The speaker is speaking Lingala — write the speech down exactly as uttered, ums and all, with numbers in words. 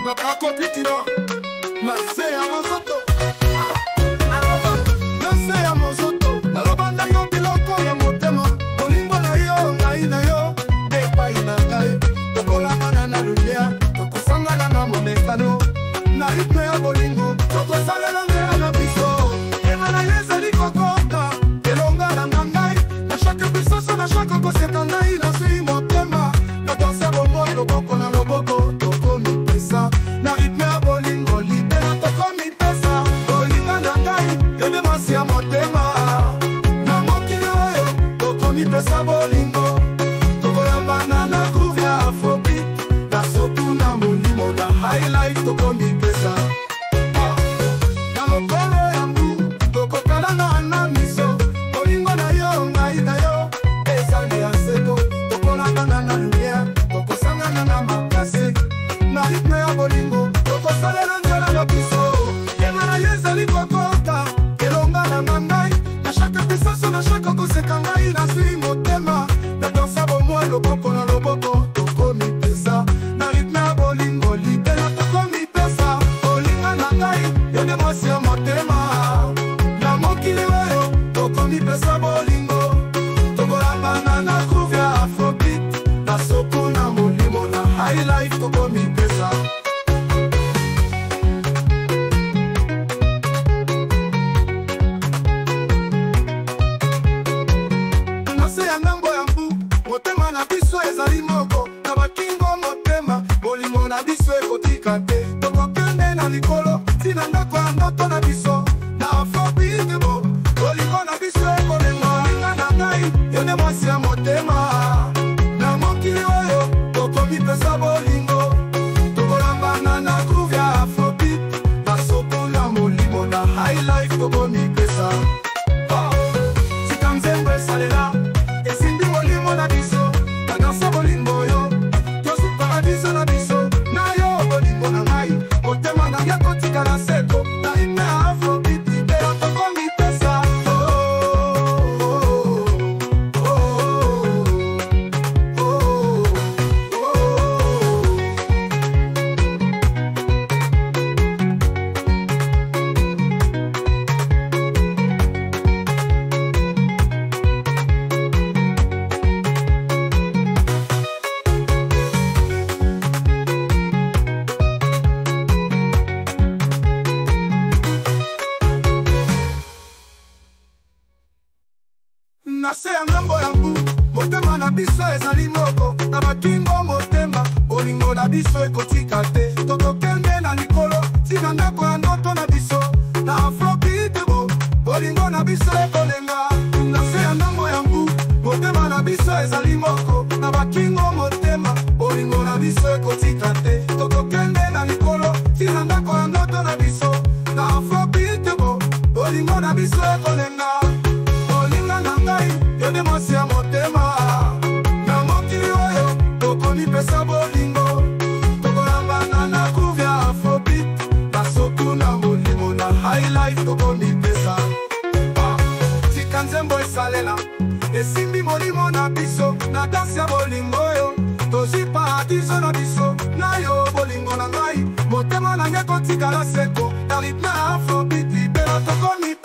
Nakakopitino Nase ya mozoto Nase ya mozoto Nalobanda yo biloko ya motema Bolingo na yo, ngai na yo Depai na ngai Tokolangana na lunia Tokosangana na monekano Na ritme ya bolingo Tokosalela ngea na biso Yenga na yezali kokota Elonga na ngai Na chaque bisoso na chaque koseka ngai Na sui motema Na danse bomoi loboko na loboko Toko mi pesa Na ritme ya bolingo Libera toko mi pesa Bolinga na ngai Yone masi ya motema Na mokili oyo Toko mi pesa bolingo Toko ya banana groove ya afrobeat Na sotu na molimo Na high life toko mi pesa Na mokolo ya mbu Toko kalanga na miso Bolingo na yo ngai na yo Ezali ya seko Toko na banana lumière Toko sangana na makasi Na ritme ya bolingo Toko salela njala na biso Yenga na yezali kokota Elonga na ngai Na chaque bisoso na chaque koseka ngai Na sui motema Na dansa bomoi loboko na loboko Toko mi pesa Na ritme ya bolingo Libela toko mi pesa Bolinga na ngai Yone mwasi ya motema Na mokili weyo Toko mi pesa bolingo Toko la banana groove ya afrobeat Na soku na molimo Na high life toko mi pesa Nase ya ngambo ya mbu Motema na biso ezali moko Na bakingo motema Bolingo na biso ekotika te Toko kende na likolo Tina ndako ya ndoto na biso Na afrobeat bo Bolingo na biso ekolenga Bolinga na ngai Yone mwasi ya motema Na mokili oyo Toko mi pesa bolingo Toko la banana groove ya afrobeat Na soku na molimo Na high life toko mi pesa Sika nzembo esalela Esimbi molimo na biso Na dansa bolingo yo Tosu paradiso na biso Na yo bolingo na ngai Motema na ya kotika na seko Na ime afrobeat Libera toko mi pesa Nase ya ngambo ya mbu Motema na biso ezali moko Na bakingo motema Bolingo na biso ekotika te Toko kende na likolo Tina ndako ya ndoto na biso Na afrobeat bo Bolingo na biso ekolenga Nase ya ngambo ya mbu Motema na biso ezali moko Na bakingo motema Bolingo na biso ekotika te Toko kende na likolo Tina ndako ya ndoto na biso Na afrobeat bo Bolingo na biso ekolenga Bolinga na ngai Yone mwasi ya motema Na mokili oyo Toko mi pesa bolingo Toko la banana groove ya afrobeat Na soku na molimo Na high life toko mi pesa Tika nzembo esalela Esimbi molimo na biso Na dansi ya bolingo yo Tozi paradiso na biso Na yo bolingo na ngai Motema na nge kotika na seko Na ritme ya afrobeat Libera toko mi